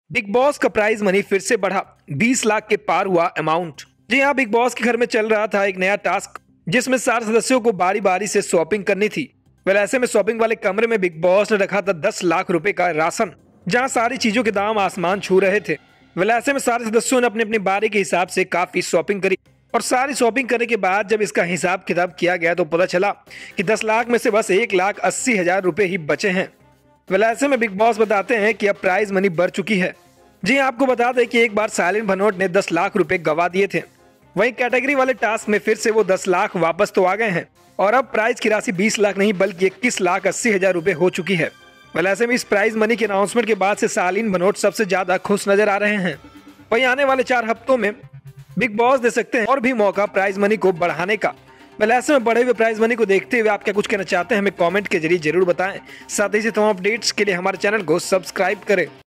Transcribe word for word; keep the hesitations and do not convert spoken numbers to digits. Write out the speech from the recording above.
Big Boss का prize money फिर से बढ़ा, बीस लाख के पार हुआ अमाउंट। जी हाँ, बिग बॉस के घर में चल रहा था एक नया टास्क जिसमें सारे सदस्यों को बारी बारी से शॉपिंग करनी थी। वेल ऐसे में शॉपिंग वाले कमरे में बिग बॉस ने रखा था दस लाख रुपए का राशन, जहां सारी चीजों के दाम आसमान छू रहे थे। वेल ऐसे में सारे सदस्यों ने अपनी अपनी बारी के हिसाब से काफी शॉपिंग करी और सारी शॉपिंग करने के बाद जब इसका हिसाब किताब किया गया तो पता चला कि दस लाख में से बस एक लाख अस्सी हजार रुपए ही बचे हैं। वेल ऐसे में बिग बॉस बताते हैं कि अब प्राइज मनी बढ़ चुकी है। जी आपको बता दें कि एक बार साइलेंट भनोट ने दस लाख रुपए गवा दिए थे। वहीं कैटेगरी वाले टास्क में फिर से वो दस लाख वापस तो आ गए हैं और अब प्राइज की राशि बीस लाख नहीं बल्कि इक्कीस लाख अस्सी हजार रुपए हो चुकी है। वेल ऐसे में इस प्राइज मनी के अनाउंसमेंट के बाद से सालीन भनोट सबसे ज्यादा खुश नजर आ रहे हैं। वहीं आने वाले चार हफ्तों में बिग बॉस दे सकते हैं और भी मौका प्राइज मनी को बढ़ाने का। वेल ऐसे में बढ़े हुए प्राइज मनी को देखते हुए आप क्या कुछ कहना चाहते हैं हमें कमेंट के जरिए जरूर बताएं। साथ ही से तमाम अपडेट्स के लिए हमारे चैनल को सब्सक्राइब करें।